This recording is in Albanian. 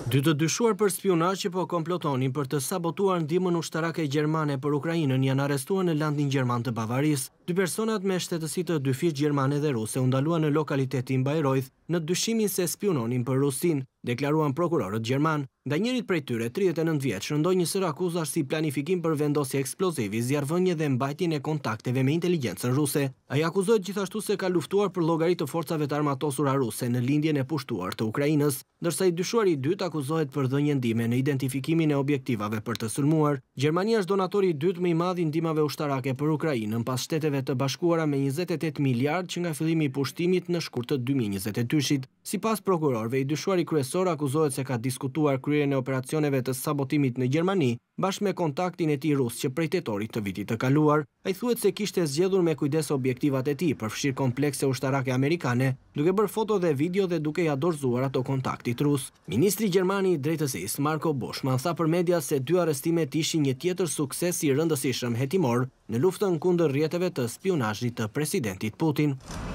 Dy të dyshuar për spionazh që po komplotonin për të sabotuar ndihmën ushtarake gjermane për Ukrainën janë arrestuar në landin gjerman të Bavarisë. Dy personat me shtetësi të dy fish gjermane dhe ruse u ndaluan në lokalitetin Bayreuth në dyshimin se spiononin për Rusinë, deklaruan prokurorët gjerman. Ndaj njërit prej tyre, 39 vjeç, rëndoi një sër akuzash si planifikim për vendosje eksplozivi, zjarrvënie dhe mbajtjen e kontakteve me inteligjencën ruse. Ai akuzohet gjithashtu se ka luftuar për llogari të forcave të armatosura ruse në lindjen e pushtuar të Ukrainës, ndërsa i dyshuari i dytë akuzohet për dhënien ndihme në identifikimin e objektivave për të sulmuar. Gjermania është donatori i dytë më i madh i ndihmave ushtarake për Ukrainën pas Shteteve të Bashkuara me 28 miliard që nga fillimi i pushtimit në shkurt të 2022-shit. Sipas prokurorëve, i dyshuari kryesor akuzohet se ka diskutuar kryerjen e operacioneve të sabotimit në Gjermani bashkë me kontaktin e tij rus që prej tetorit të vitit të kaluar. Ai thuhet se kishte zgjedhur me kujdes objektivat e tij përfshir komplekse ushtarake amerikane, duke bërë foto dhe video dhe duke ja dorëzuar ato kontaktit rus. Ministri gjerman i drejtësisë Marco Buschmann tha për media se dy arrestimet ishin një tjetër sukses i rëndësishëm hetimor në luftën kundër rrjeteve të spionazhit të presidentit Putin.